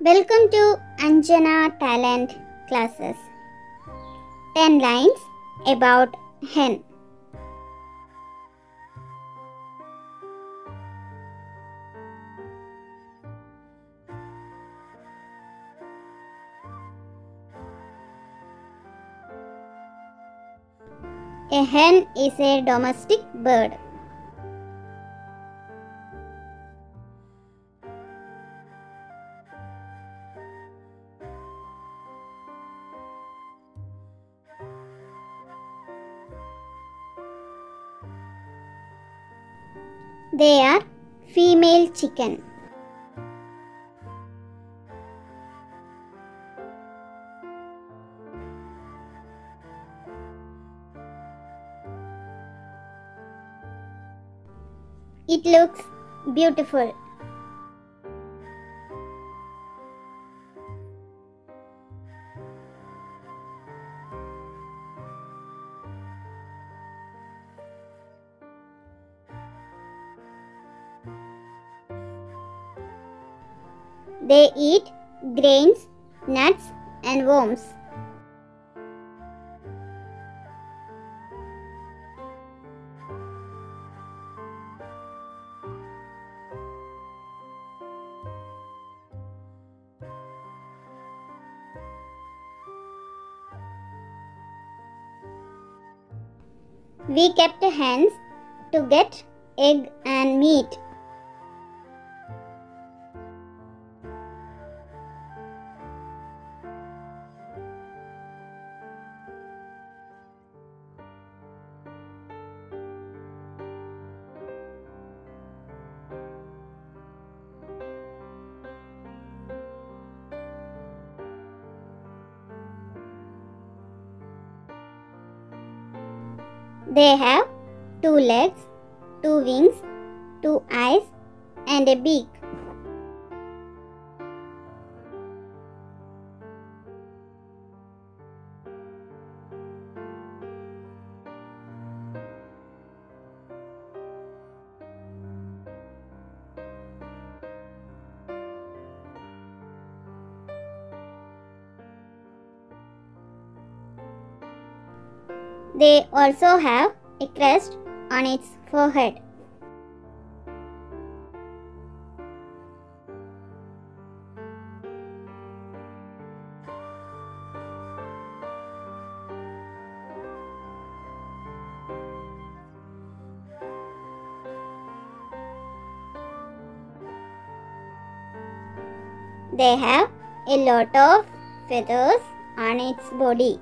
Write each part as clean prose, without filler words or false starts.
Welcome to Anjana Talent Classes. 10 lines about hen. A hen is a domestic bird. They are female chicken. It looks beautiful. They eat grains, nuts, and worms. We kept hens to get egg and meat. They have 2 legs, 2 wings, 2 eyes, and a beak. They also have a crest on its forehead. They have a lot of feathers on its body.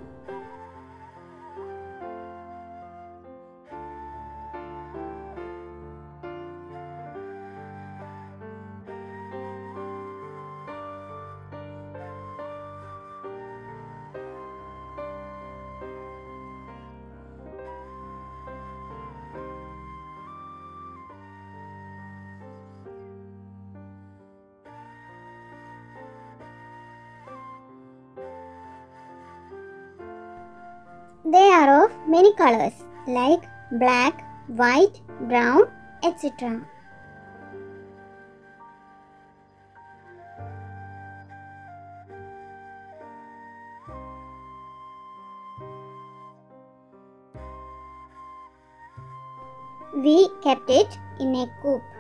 They are of many colors like black, white, brown, etc. We kept it in a coop.